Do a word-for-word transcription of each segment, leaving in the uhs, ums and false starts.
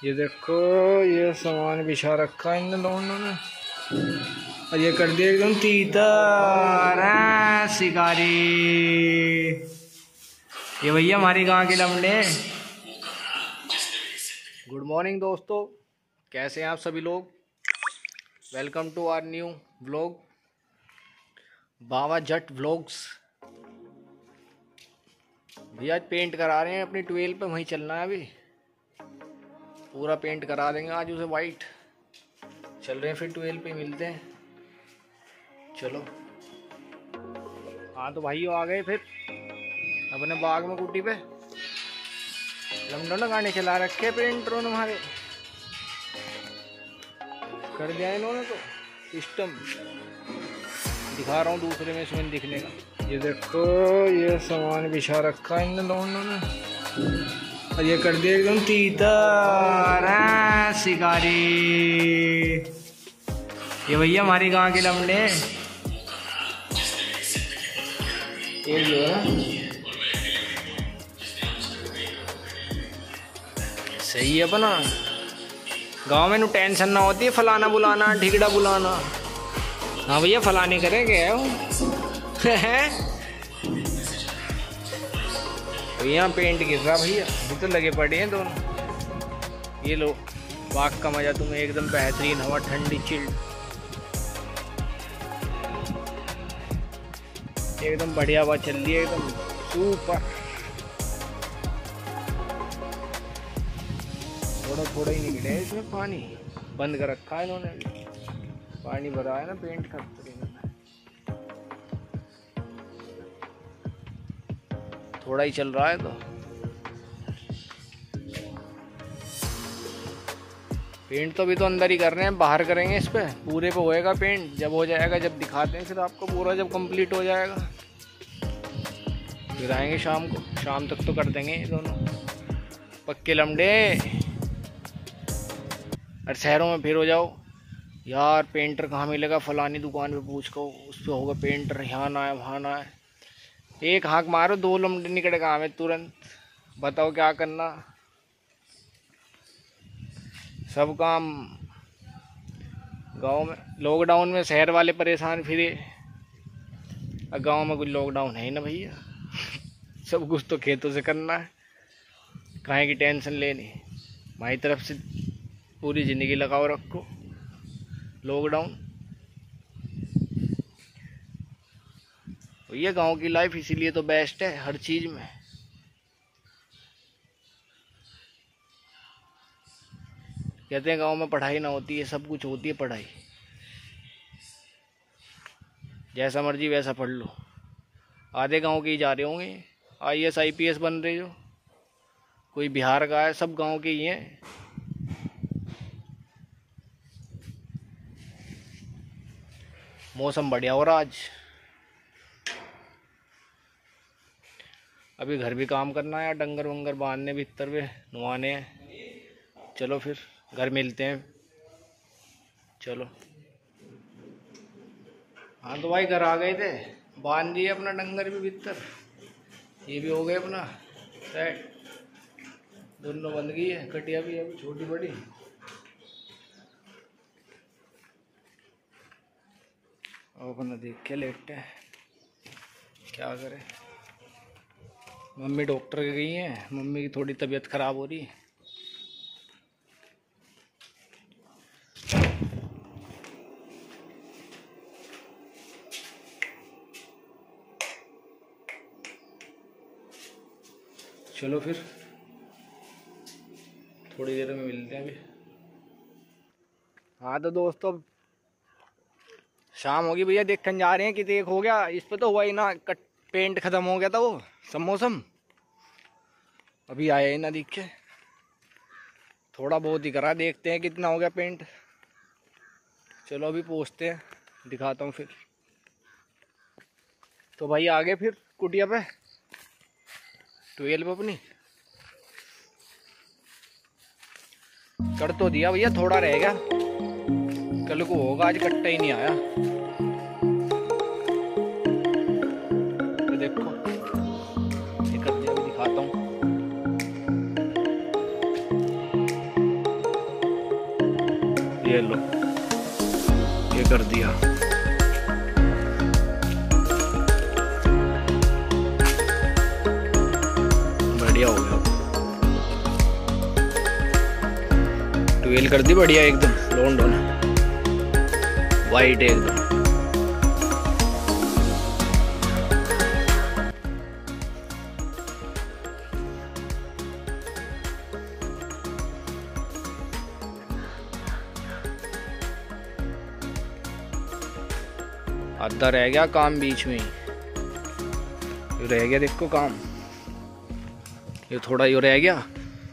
ये देखो, ये सामान बिछा रखा है इन लोगों ने और ये कर दिया एकदम तीतर शिकारी। ये भैया हमारी गांव के लमड़े। गुड मॉर्निंग दोस्तों, कैसे हैं आप सभी लोग। Welcome to our new vlog Baba Jatt vlogs. भैया आज पेंट करा रहे हैं अपनी ट्वेल्व पे, वहीं चलना है अभी। पूरा पेंट करा देंगे आज उसे वाइट। चल रहे हैं फिर ट्वेल्व पे मिलते हैं। चलो हाँ तो भाई आ गए फिर अपने बाग में कुटी पे। लमडो ना गाने चला रखे पेंटरों ने हमारे, कर दिया इन्होंने तो सिस्टम। दिखा रहा हूँ दूसरे में इसमें दिखने का। ये देखो, ये सामान बिछा रखा है इन लोगों ने और ये कर दिया एकदम तीतर शिकारी। ये भैया हमारी गांव के लमड़े। ये जो है सही है अपना गांव में, नु टेंशन ना होती है फलाना बुलाना ढिगड़ा बुलाना। हाँ भैया फलाने करेंगे यहाँ पेंट गिर रहा भैया, अभी तो लगे पड़े हैं दोनों। ये लो वाक का मजा तुम्हें, एकदम बेहतरीन हवा, ठंडी चिल्ड, एकदम बढ़िया हवा चल रही है, एकदम सुपर। थोड़ा थोड़ा ही निकले है इसमें पानी, बंद कर रखा है इन्होंने अभी। पानी भरा है ना पेंट फैक्ट्री में, थोड़ा ही चल रहा है तो। पेंट तो अभी तो अंदर ही कर रहे हैं, बाहर करेंगे इस पे, पूरे पे होएगा पेंट। जब हो जाएगा, जब दिखाते हैं फिर आपको पूरा, जब कंप्लीट हो जाएगा फिर आएंगे शाम को। शाम तक तो कर देंगे ये दोनों पक्के लमड़े। और शहरों में फिर हो जाओ यार पेंटर कहाँ मिलेगा, फलानी दुकान पे पूछ को, उस पर होगा पेंटर, यहाँ ना है वहाँ ना है। एक हाँक मारो दो लमड़े निकल काम है तुरंत। बताओ क्या करना, सब काम गांव में। लॉकडाउन में शहर वाले परेशान फिरे, और गांव में कुछ लॉकडाउन है ही ना भैया। सब कुछ तो खेतों से करना है, काहे की टेंशन लेनी। हमारी तरफ से पूरी ज़िंदगी लगाओ रखो लॉकडाउन। ये गांव की लाइफ इसीलिए तो बेस्ट है हर चीज़ में। कहते हैं गांव में पढ़ाई ना होती है, सब कुछ होती है पढ़ाई। जैसा मर्जी वैसा पढ़ लो। आधे गांव के ही जा रहे होंगे I A S I P S बन रहे, जो कोई बिहार का है, सब गांव के ही हैं। मौसम बढ़िया हो रहा आज। अभी घर भी काम करना है, डंगर वंगर बांधने, भीतर में नुआने हैं। चलो फिर घर मिलते हैं। चलो हाँ तो भाई घर आ गए थे, बांध दिए अपना डंगर भी भीतर, ये भी हो गए अपना सेट। दोनों बंद गई है, कटिया भी अभी छोटी बड़ी। अब अपना देख के लेटते हैं, क्या करें। मम्मी डॉक्टर के गई हैं, मम्मी की थोड़ी तबीयत खराब हो रही है। चलो फिर थोड़ी देर में मिलते हैं अभी। हाँ तो दोस्तों शाम होगी भैया, देखने जा रहे हैं कि देख हो गया। इस पे तो हुआ ही ना, कट पेंट खत्म हो गया था वो सब मौसम, अभी आया ही ना दिख के। थोड़ा बहुत ही करा, देखते हैं कितना हो गया पेंट। चलो अभी पहुँचते हैं, दिखाता हूँ फिर। तो भाई आ गए फिर कुटिया पे ट्वेल्व अपनी। कर तो दिया भैया, थोड़ा रह गया, कल को होगा, आज कट्टा ही नहीं आया। तो देखो ये कर दिया, दिखाता हूँ। ये लो, ये कर दिया। बढ़िया हो गया, ट्वेल कर दी बढ़िया एकदम, लोन डोन वाइट एकदम। आधा रह गया काम, बीच में ही ये रह गया, देखो काम ये थोड़ा यो रह गया,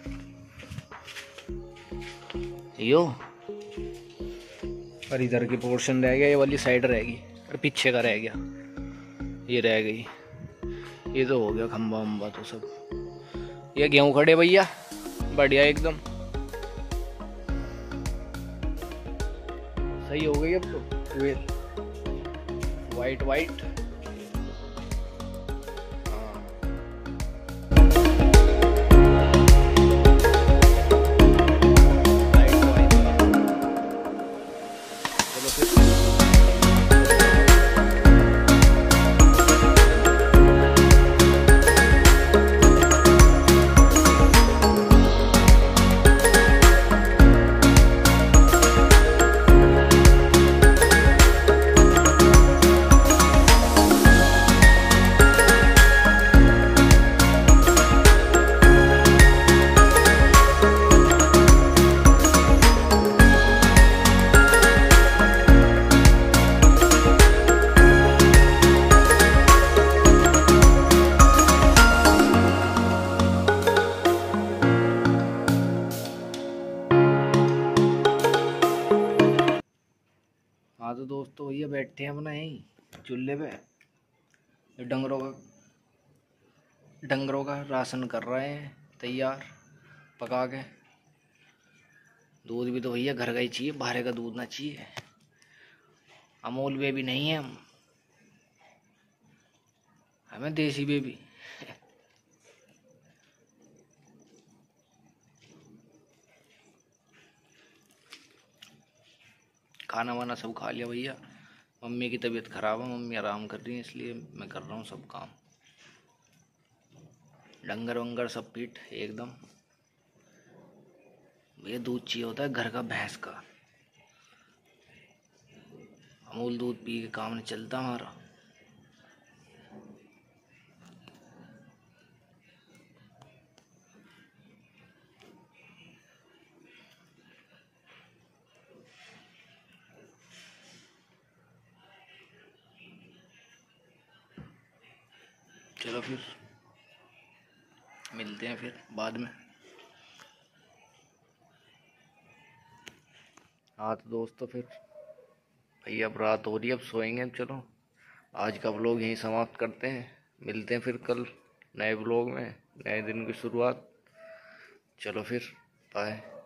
यो और इधर की पोर्शन रह गया, ये वाली साइड रहेगी और पीछे का रह गया, ये रह गई। ये तो हो गया खंबा वंबा तो सब। ये गेहूं खड़े भैया बढ़िया एकदम सही हो गई। अब तो वाइट वाइट हाँ तो दोस्तों भैया बैठे हैं अपना यहीं चूल्हे पे, डंगरों का डंगरों का राशन कर रहे हैं तैयार पका के। दूध भी तो भैया घर का ही चाहिए, बाहर का दूध ना चाहिए। अमूल बेबी नहीं है हम, हमें देसी बेबी। खाना वाना सब खा लिया भैया। मम्मी की तबीयत खराब है, मम्मी आराम कर रही है, इसलिए मैं कर रहा हूँ सब काम। डंगर वंगर सब पीट एकदम। भैया दूध चाहिए होता है घर का, भैंस का। अमूल दूध पी के काम नहीं चलता हमारा। चलो फिर मिलते हैं फिर बाद में। हाँ तो दोस्तों फिर भैया अब रात हो रही है, अब सोएंगे। चलो आज का व्लॉग यहीं समाप्त करते हैं, मिलते हैं फिर कल नए व्लॉग में, नए दिन की शुरुआत। चलो फिर बाय।